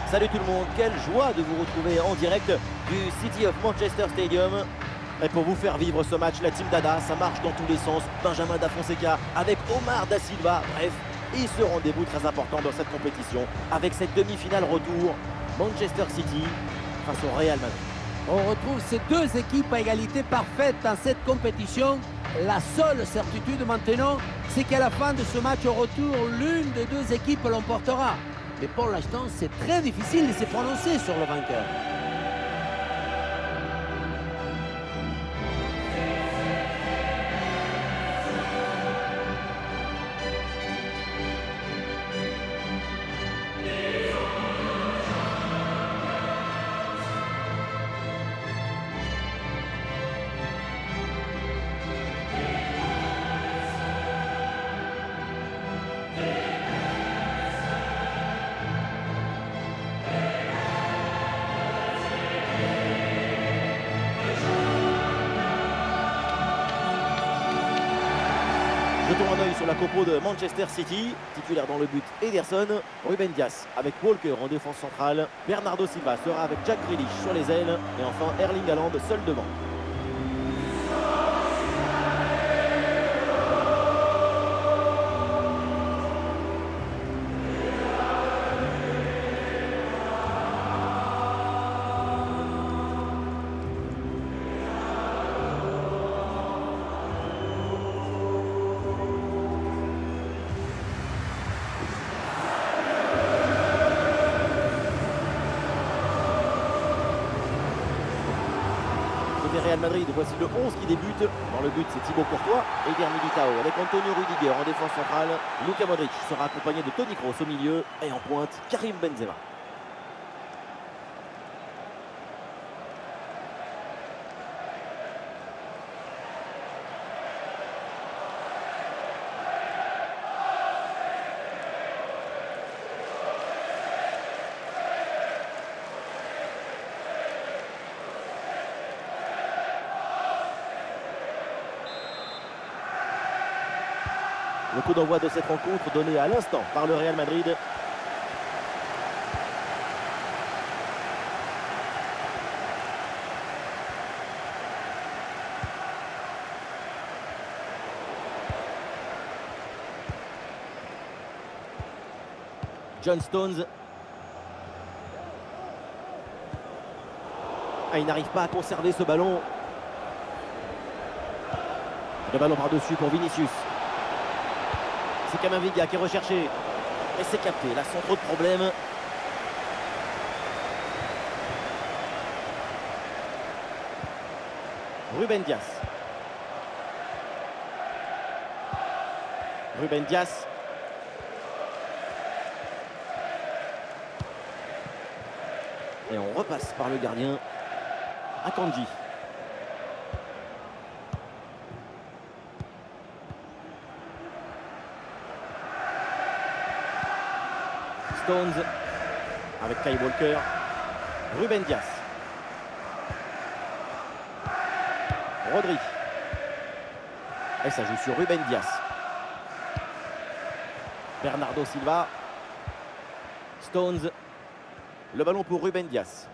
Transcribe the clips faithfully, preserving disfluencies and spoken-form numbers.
Salut tout le monde, quelle joie de vous retrouver en direct du City of Manchester Stadium. Et pour vous faire vivre ce match, la team Dada, ça marche dans tous les sens. Benjamin Da Fonseca avec Omar Da Silva, bref, et ce rendez-vous très important dans cette compétition avec cette demi-finale retour Manchester City face au Real Madrid. On retrouve ces deux équipes à égalité parfaite dans cette compétition. La seule certitude maintenant, c'est qu'à la fin de ce match au retour, l'une des deux équipes l'emportera. Mais pour l'instant, c'est très difficile de se prononcer sur le vainqueur. Jetons un œil sur la compo de Manchester City. Titulaire dans le but, Ederson, Ruben Dias avec Walker en défense centrale. Bernardo Silva sera avec Jack Grealish sur les ailes. Et enfin Erling Haaland seul devant. Real Madrid, voici le onze qui débute. Dans le but, c'est Thibaut Courtois et Eder Militao avec Antonio Rudiger en défense centrale. Luka Modric sera accompagné de Toni Kroos au milieu et en pointe, Karim Benzema. Le coup d'envoi de cette rencontre donné à l'instant par le Real Madrid. John Stones. Ah, il n'arrive pas à conserver ce ballon. Le ballon par-dessus pour Vinicius. C'est Camavinga qui est recherché. Et c'est capté. Là, sans trop de problèmes. Ruben Dias. Ruben Dias. Et on repasse par le gardien. Akanji. Stones avec Kyle Walker. Ruben Dias. Rodri. Et ça joue sur Ruben Dias. Bernardo Silva. Stones. Le ballon pour Ruben Dias.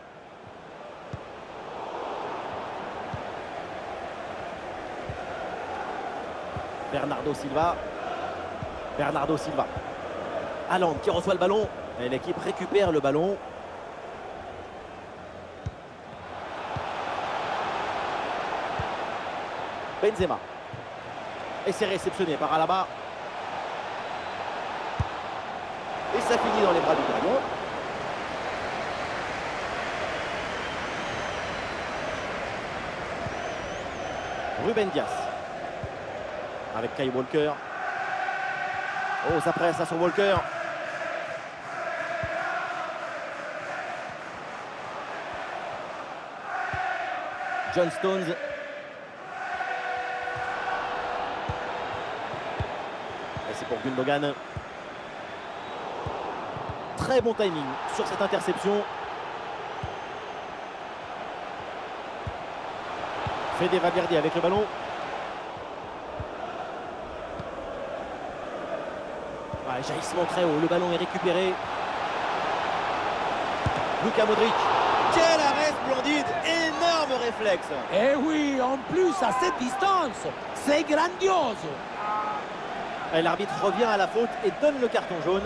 Bernardo Silva. Bernardo Silva. Haaland qui reçoit le ballon. Et l'équipe récupère le ballon. Benzema. Et c'est réceptionné par Alaba. Et ça finit dans les bras du gardien. Ruben Dias. Avec Kyle Walker. Oh, ça presse à son Walker. John Stones. Et c'est pour Gundogan. Très bon timing sur cette interception. Fede Valverde avec le ballon. Ouais, jaillissement très haut, le ballon est récupéré. Luka Modric. Quel arrêt splendide, énorme réflexe. Et oui, en plus à cette distance, c'est grandiose. Et l'arbitre revient à la faute et donne le carton jaune.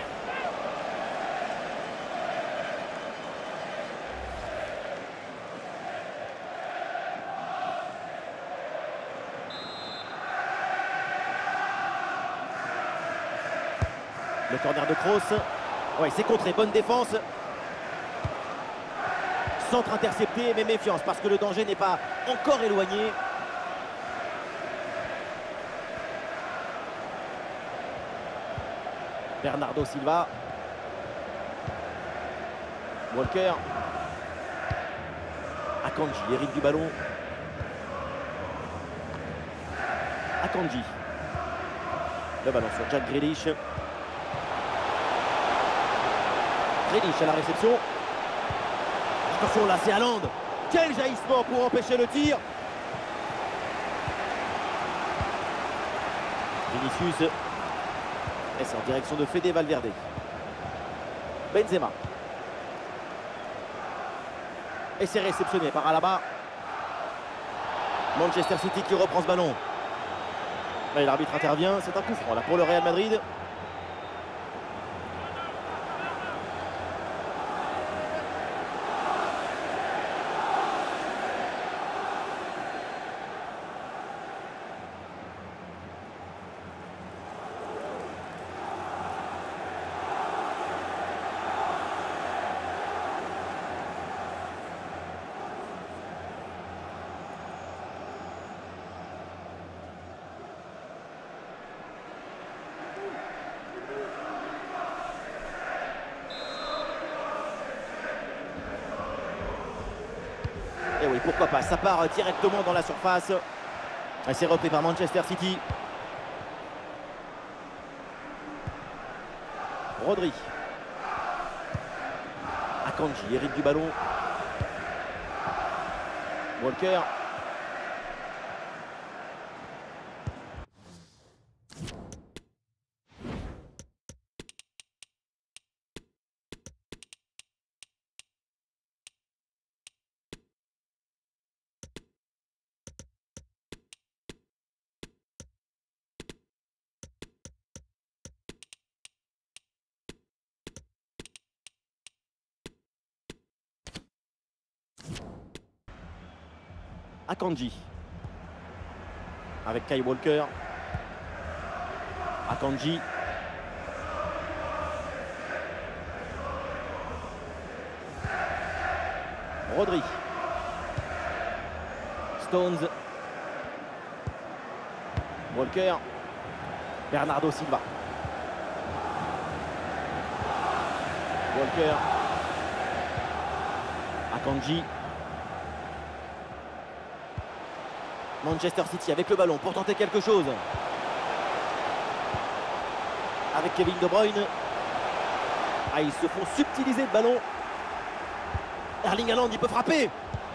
Le corner de Kroos. Ouais, c'est contré, bonne défense. Centre intercepté, mais méfiance parce que le danger n'est pas encore éloigné. Bernardo Silva. Walker. Akanji hérite du ballon. Akanji. Le ballon sur Jack Grealish. Grealish à la réception. Attention là, c'est Haaland. Quel jaillissement pour empêcher le tir. Vinicius. Et c'est en direction de Fede Valverde. Benzema. Et c'est réceptionné par Alaba. Manchester City qui reprend ce ballon. L'arbitre intervient, c'est un coup franc là pour le Real Madrid. Et oui, pourquoi pas, ça part directement dans la surface. Et c'est repris par Manchester City. Rodri. Akanji hérite du ballon. Walker. Akanji. Avec Kyle Walker. Akanji. Rodri. Stones. Walker. Bernardo Silva. Walker. Akanji. Manchester City avec le ballon pour tenter quelque chose. Avec Kevin De Bruyne. Ah, ils se font subtiliser le ballon. Erling Haaland, il peut frapper.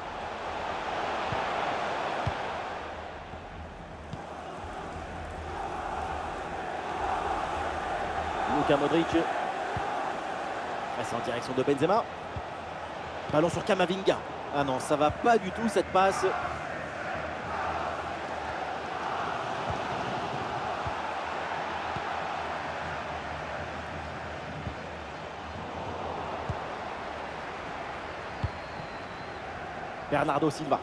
Luka Modric. C'est en direction de Benzema. Ballon sur Kamavinga. Ah non, ça va pas du tout cette passe. Bernardo Silva.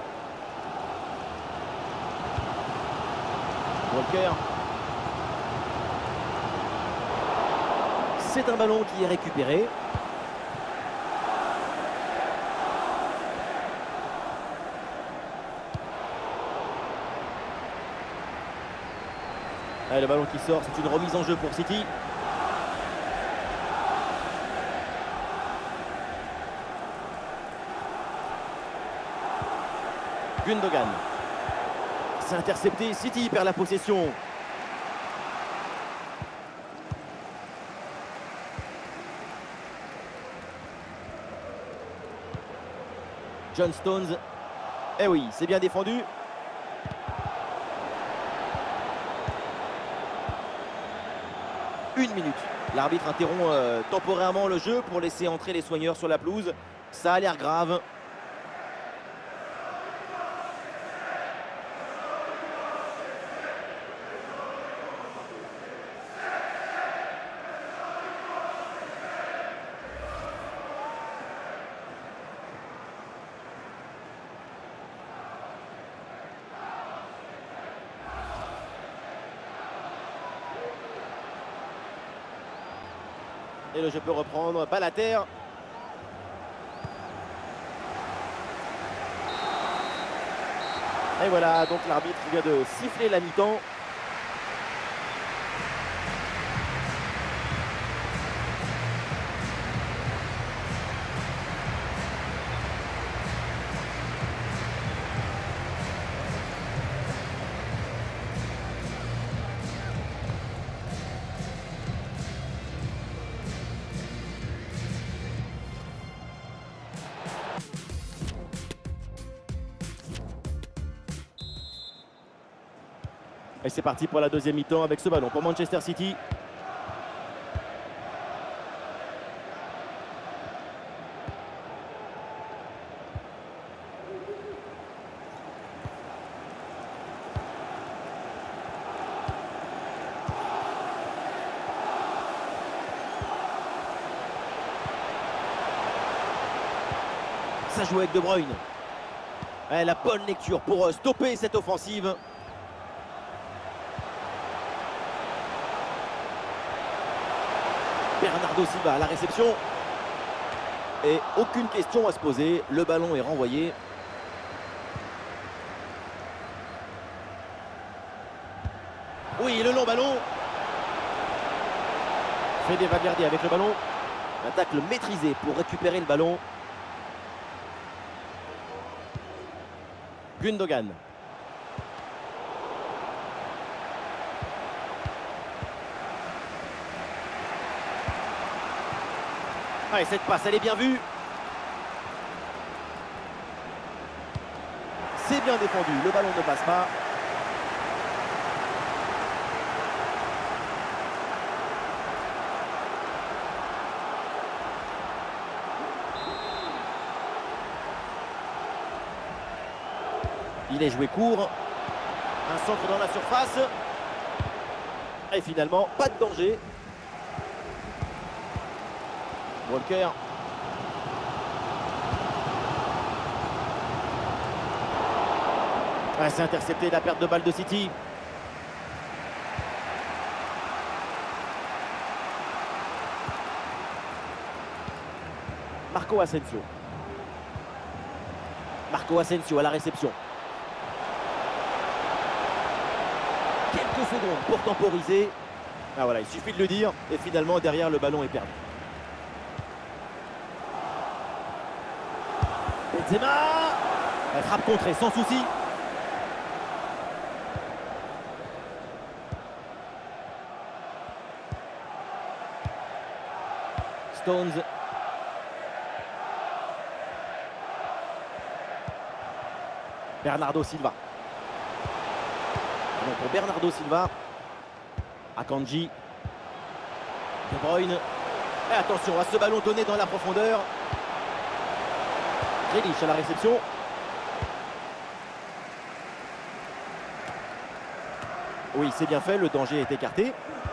Walker. C'est un ballon qui est récupéré. Allez, le ballon qui sort, c'est une remise en jeu pour City. Gundogan. C'est intercepté, City perd la possession. John Stones. Eh oui, c'est bien défendu. une minute. L'arbitre interrompt euh, temporairement le jeu pour laisser entrer les soigneurs sur la pelouse. Ça a l'air grave. Et le jeu peut reprendre, pas la terre. Et voilà, donc l'arbitre vient de siffler la mi-temps. Et c'est parti pour la deuxième mi-temps avec ce ballon pour Manchester City. Ça joue avec De Bruyne. Et la bonne lecture pour stopper cette offensive. Bernardo Silva à la réception. Et aucune question à se poser. Le ballon est renvoyé. Oui, le long ballon. Fede Valverde avec le ballon. Un tacle maîtrisé pour récupérer le ballon. Gundogan. Ah, et cette passe, elle est bien vue. C'est bien défendu, le ballon ne passe pas. Il est joué court. Un centre dans la surface. Et finalement, pas de danger. Walker. Ah, c'est intercepté la perte de balle de City. Marco Asensio. Marco Asensio à la réception. Quelques secondes pour temporiser. Ah voilà, il suffit de le dire. Et finalement, derrière, le ballon est perdu. Benzema. Elle frappe contrée sans souci. Stones. Bernardo Silva. Donc pour Bernardo Silva. Akanji. De Bruyne. Et attention à ce ballon donné dans la profondeur. Grealish à la réception. Oui, c'est bien fait, le danger est écarté.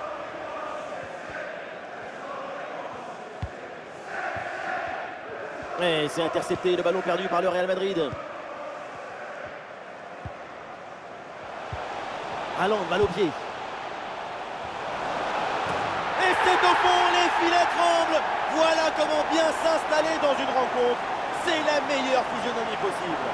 Et c'est intercepté, le ballon perdu par le Real Madrid. Haaland, balle au pied. Et c'est au fond, les filets tremblent. Voilà comment bien s'installer dans une rencontre. C'est la meilleure physionomie possible.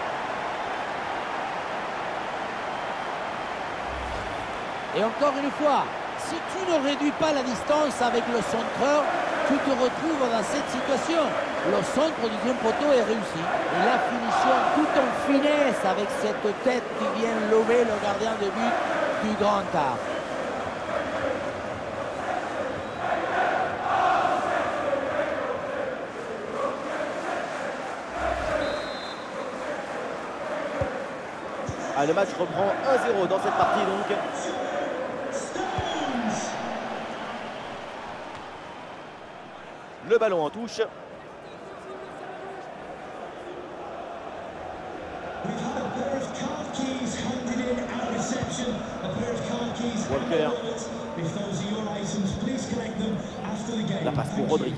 Et encore une fois, si tu ne réduis pas la distance avec le centreur, tu te retrouves dans cette situation. Le centre du deuxième poteau est réussi. Et la finition tout en finesse avec cette tête qui vient lober le gardien de but du grand art. Ah, le match reprend un zéro dans cette partie donc. Le ballon en touche. Walker. La passe pour Rodri.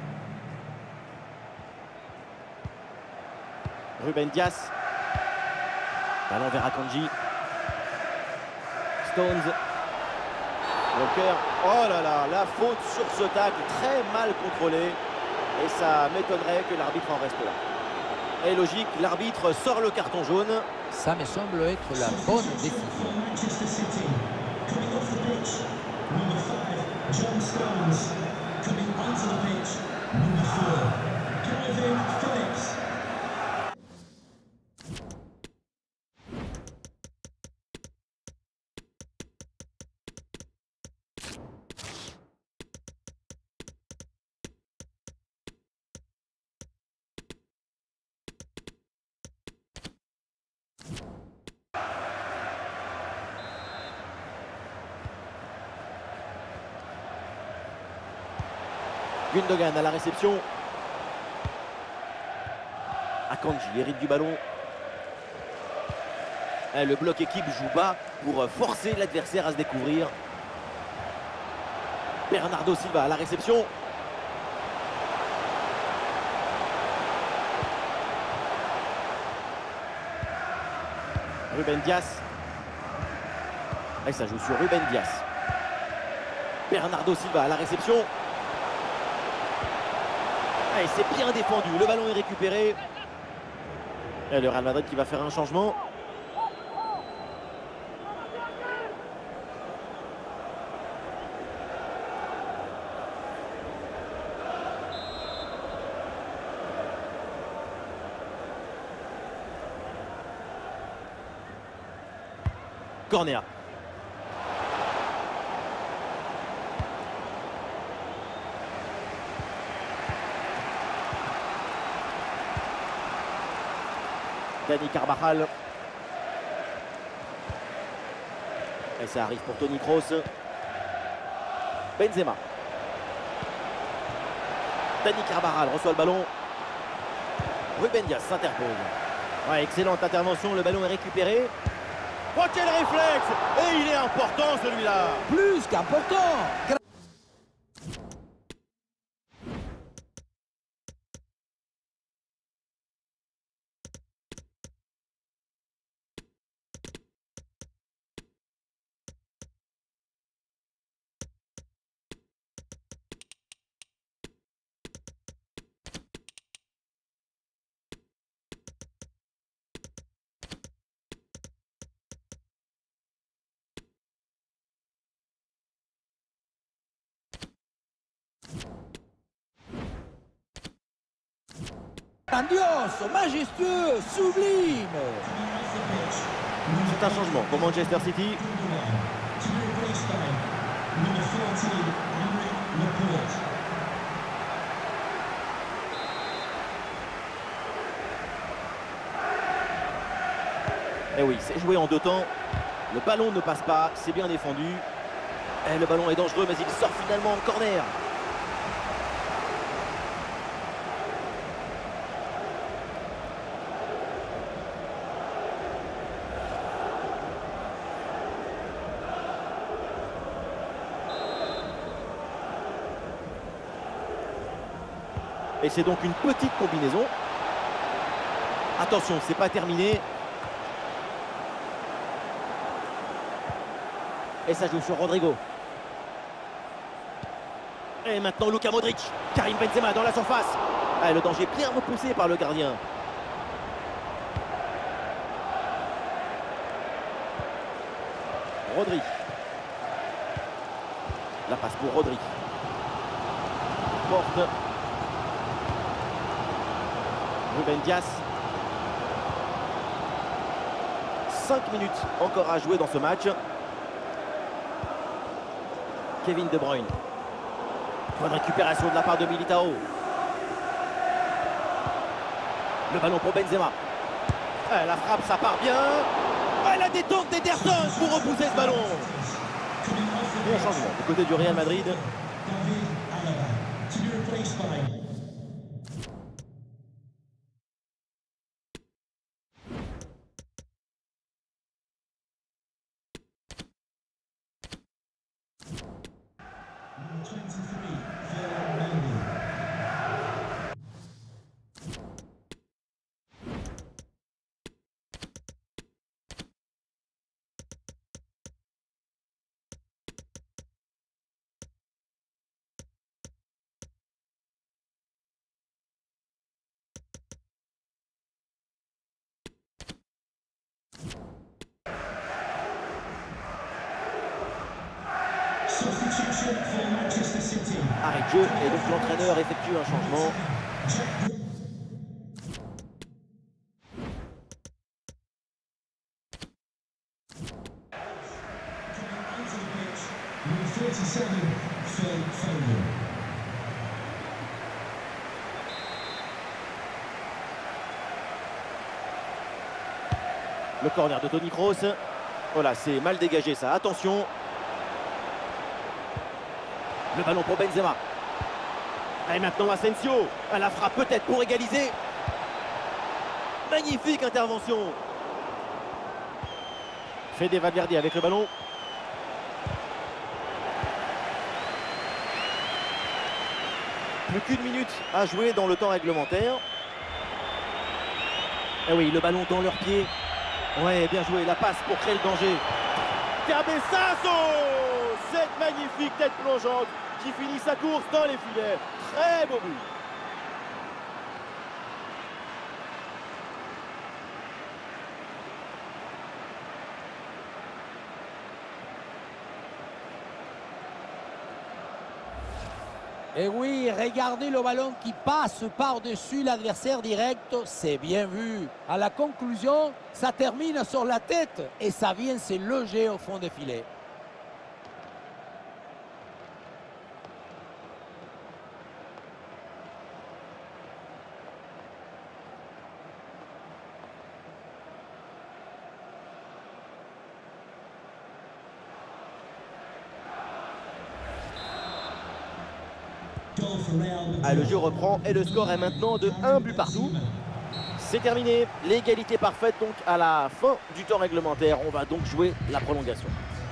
Ruben Dias. Ballon vers Akanji. Stones. Walker. Oh là là, la faute sur ce tacle, très mal contrôlé. Et ça m'étonnerait que l'arbitre en reste là. Et logique, l'arbitre sort le carton jaune. Ça me semble être la bonne décision. Gundogan à la réception. Akanji hérite du ballon. Et le bloc équipe joue bas pour forcer l'adversaire à se découvrir. Bernardo Silva à la réception. Ruben Dias. Et ça joue sur Ruben Dias. Bernardo Silva à la réception. Et c'est bien défendu, le ballon est récupéré. Et le Real Madrid qui va faire un changement. Corner. Dani Carvajal. Et ça arrive pour Toni Kroos. Benzema. Dani Carvajal reçoit le ballon. Ruben Dias s'interpose. Ouais, excellente intervention, le ballon est récupéré. Oh, quel réflexe! Et il est important celui-là! Plus qu'important! Grandioso, majestueux, sublime. C'est un changement pour Manchester City. Et oui, c'est joué en deux temps. Le ballon ne passe pas, c'est bien défendu. Et le ballon est dangereux, mais il sort finalement en corner. Et c'est donc une petite combinaison. Attention, c'est pas terminé. Et ça joue sur Rodrigo. Et maintenant Luka Modric. Karim Benzema dans la surface. Ah, le danger bien repoussé par le gardien. Rodri. La passe pour Rodri. Porte. Ruben Dias. cinq minutes encore à jouer dans ce match. Kevin De Bruyne. Bonne récupération de la part de Militao. Le ballon pour Benzema. Ah, la frappe, ça part bien. Ah, la détente d'Ederson pour repousser ce ballon. Et un changement du côté du Real Madrid. Arrêt de jeu et donc l'entraîneur effectue un changement. Le corner de Toni Kroos. Voilà, c'est mal dégagé ça, attention. Le ballon pour Benzema. Et maintenant Asensio. Elle la frappe peut-être pour égaliser. Magnifique intervention. Fede Valverde avec le ballon. Plus qu'une minute à jouer dans le temps réglementaire. Et oui, le ballon dans leurs pieds. Ouais, bien joué, la passe pour créer le danger. Cabeçazo! Cette magnifique tête plongeante qui finit sa course dans les filets. Très beau but. Et oui, regardez le ballon qui passe par-dessus l'adversaire direct, c'est bien vu. À la conclusion, ça termine sur la tête et ça vient se loger au fond des filets. Ah, le jeu reprend et le score est maintenant de un but partout. C'est terminé, l'égalité parfaite donc à la fin du temps réglementaire. On va donc jouer la prolongation.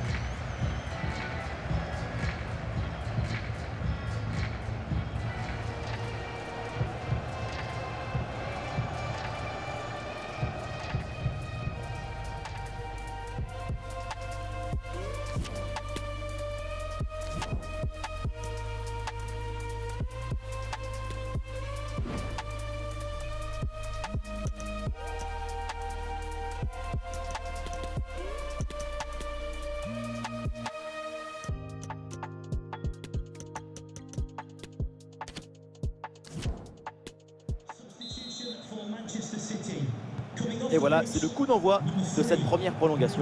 Et voilà, c'est le coup d'envoi de cette première prolongation.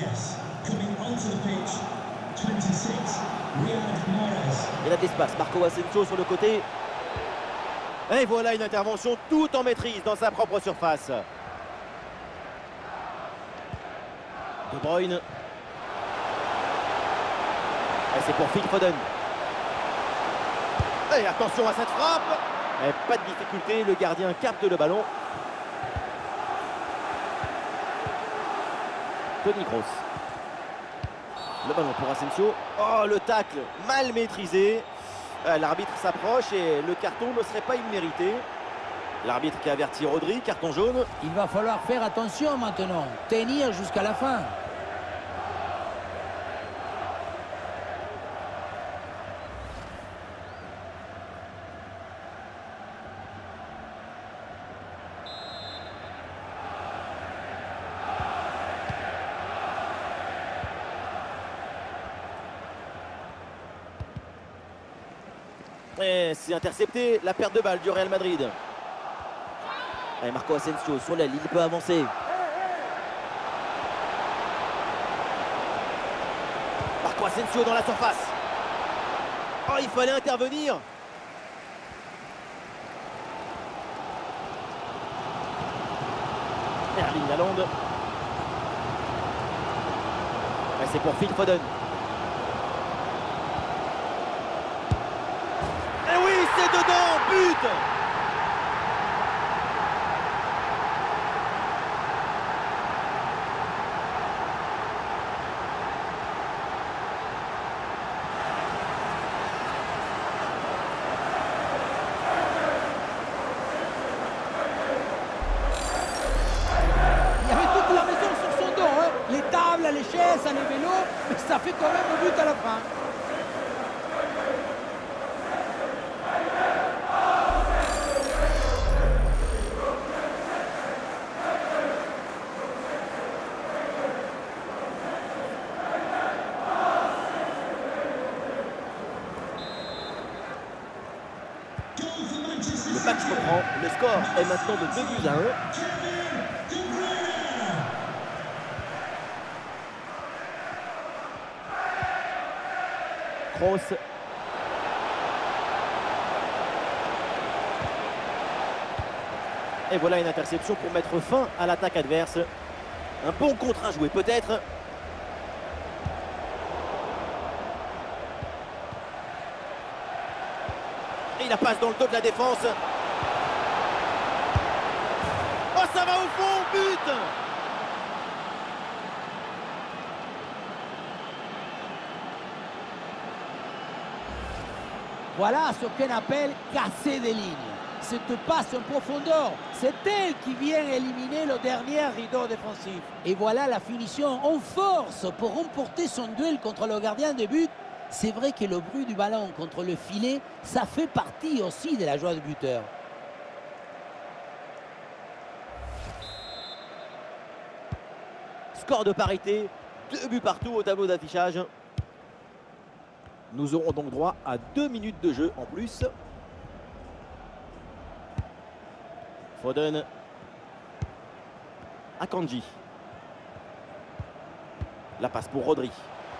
Il a de l'espace, Marco Asensio sur le côté. Et voilà une intervention tout en maîtrise dans sa propre surface. De Bruyne. Et c'est pour Phil Foden. Et attention à cette frappe. Et pas de difficulté, le gardien capte le ballon. Toni Kroos. Le ballon pour Asensio. Oh, le tacle mal maîtrisé. L'arbitre s'approche et le carton ne serait pas immérité. L'arbitre qui avertit Rodri, carton jaune. Il va falloir faire attention maintenant, tenir jusqu'à la fin. Et c'est intercepté, la perte de balle du Real Madrid. Et Marco Asensio sur l'aile, il peut avancer. Marco Asensio dans la surface. Oh, il fallait intervenir. Erling Haaland. Et c'est pour Phil Foden. dedans, but! Les chaises, les vélos, mais ça fait quand même le but à la fin. Le match reprend, le score est maintenant de deux buts à un. Kroos. Et voilà une interception pour mettre fin à l'attaque adverse. Un bon contre à jouer peut-être. Et la passe dans le dos de la défense. Oh, ça va au fond, but! Voilà ce qu'on appelle casser des lignes. Cette passe en profondeur, c'est elle qui vient éliminer le dernier rideau défensif. Et voilà la finition en force pour remporter son duel contre le gardien de but. C'est vrai que le bruit du ballon contre le filet, ça fait partie aussi de la joie du buteur. Score de parité, deux buts partout au tableau d'affichage. Nous aurons donc droit à deux minutes de jeu en plus. Foden. Akanji. La passe pour Rodri.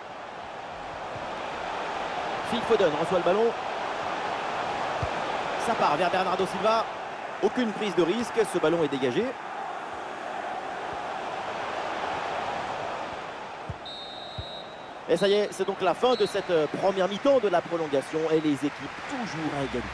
Phil Foden reçoit le ballon. Ça part vers Bernardo Silva. Aucune prise de risque, ce ballon est dégagé. Et ça y est, c'est donc la fin de cette première mi-temps de la prolongation et les équipes toujours à égalité.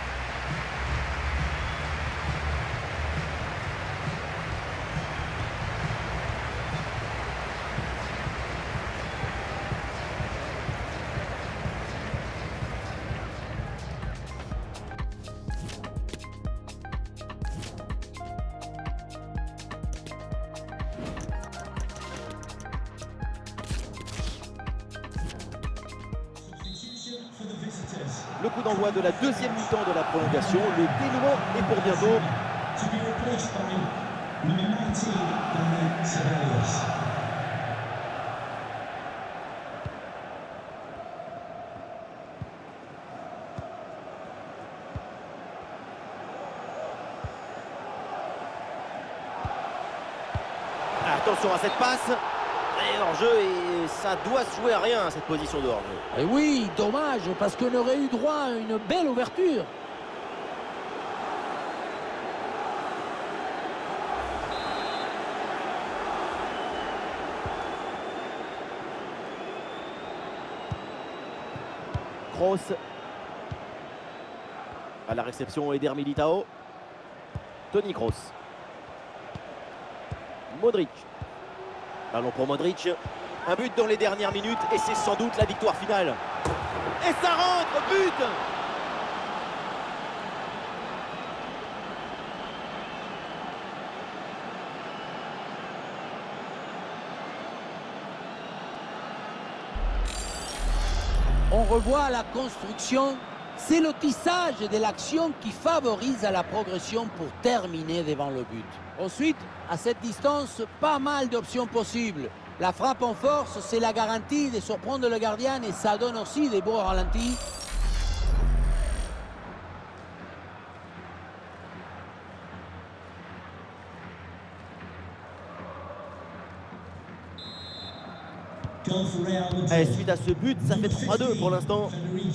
Le coup d'envoi de la deuxième mi-temps de la prolongation. Le dénouement est pour bientôt. Attention à cette passe. Et hors-jeu, et ça doit se jouer à rien, cette position de hors-jeu. Et oui, dommage, parce qu'on aurait eu droit à une belle ouverture. Kroos. À la réception, Eder Militao. Toni Kroos. Modric. Ballon pour Modric. Un but dans les dernières minutes et c'est sans doute la victoire finale. Et ça rentre, but! On revoit la construction. C'est le tissage de l'action qui favorise la progression pour terminer devant le but. Ensuite, à cette distance, pas mal d'options possibles. La frappe en force, c'est la garantie de surprendre le gardien et ça donne aussi des beaux ralentis. Et suite à ce but, ça fait trois deux pour l'instant.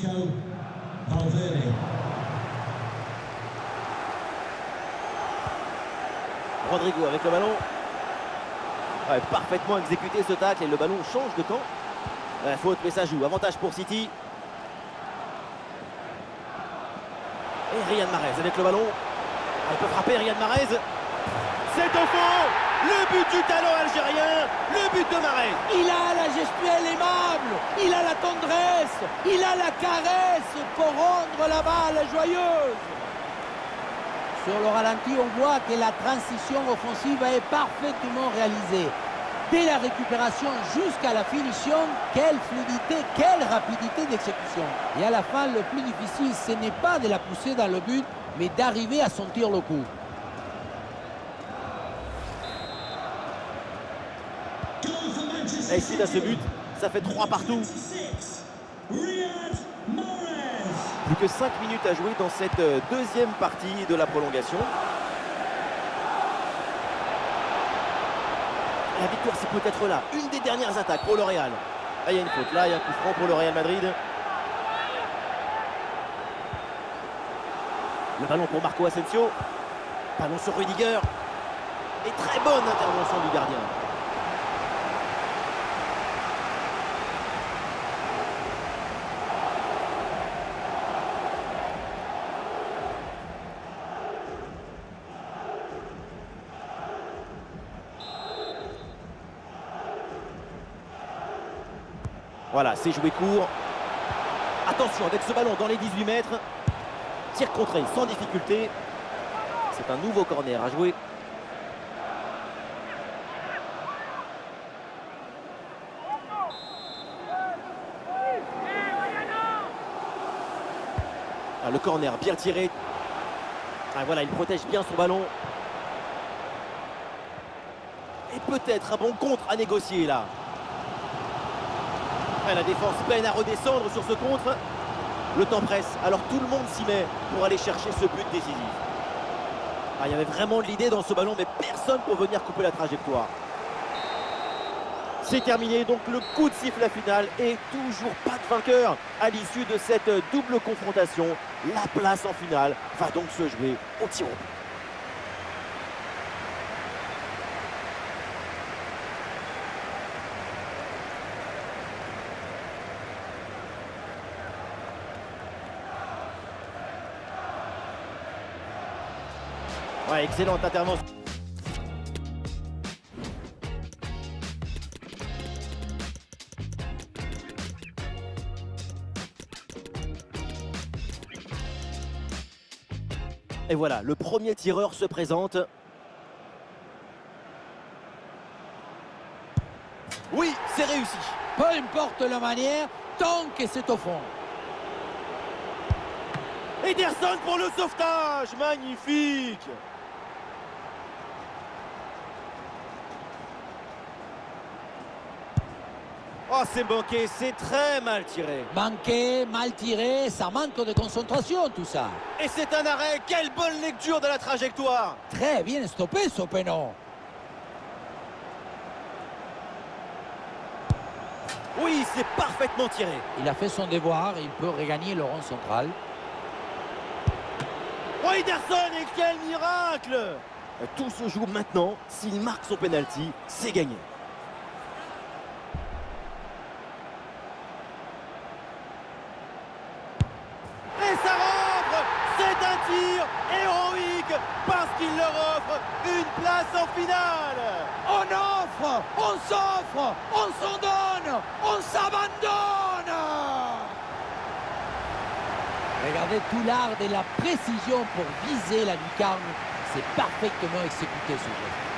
Rodrigo avec le ballon. Ouais, parfaitement exécuté ce tacle et le ballon change de camp. Ouais, faute, mais ça joue. Avantage pour City. Et Riyad Mahrez avec le ballon. Il peut frapper Riyad Mahrez. C'est au fond. Le but du talent algérien. Le but de Mahrez. Il a la gestuelle aimable. Il a la tendresse. Il a la caresse pour rendre la balle joyeuse. Sur le ralenti, on voit que la transition offensive est parfaitement réalisée. Dès la récupération jusqu'à la finition, quelle fluidité, quelle rapidité d'exécution. Et à la fin, le plus difficile, ce n'est pas de la pousser dans le but, mais d'arriver à sentir le coup. Et ici, dans ce but, ça fait trois partout. Plus que cinq minutes à jouer dans cette deuxième partie de la prolongation. La victoire, c'est peut-être là. Une des dernières attaques pour le Real. Là, il y a une faute. Là, il y a un coup franc pour le Real Madrid. Le ballon pour Marco Asensio. Ballon sur Rudiger. Et très bonne intervention du gardien. Voilà, c'est joué court. Attention avec ce ballon dans les dix-huit mètres. Tir contré sans difficulté. C'est un nouveau corner à jouer. Ah, le corner bien tiré. Ah, voilà, il protège bien son ballon. Et peut-être un bon contre à négocier là. La défense peine à redescendre sur ce contre. Le temps presse, alors tout le monde s'y met pour aller chercher ce but décisif. Ah, il y avait vraiment de l'idée dans ce ballon, mais personne pour venir couper la trajectoire. C'est terminé, donc le coup de sifflet final et toujours pas de vainqueur à l'issue de cette double confrontation. La place en finale va donc se jouer au tir au but. Ouais, excellente intervention. Et voilà, le premier tireur se présente. Oui, c'est réussi. Peu importe la manière, tant que c'est au fond. Ederson pour le sauvetage, magnifique. Oh, c'est manqué, c'est très mal tiré. Manqué, mal tiré, ça manque de concentration tout ça. Et c'est un arrêt, quelle bonne lecture de la trajectoire. Très bien stoppé ce pénon. Oui, c'est parfaitement tiré. Il a fait son devoir, il peut regagner le rond central. Oh, Ederson, et quel miracle! Tout se joue maintenant. S'il marque son penalty, c'est gagné. Et ça rentre! C'est un tir héroïque parce qu'il leur offre une place en finale. On offre, on s'offre, on s'en donne, on s'abandonne. Regardez tout l'art de la précision pour viser la lucarne. C'est parfaitement exécuté ce jeu.